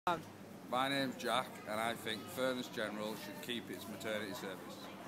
My name's Jack, and I think Furness General should keep its maternity service.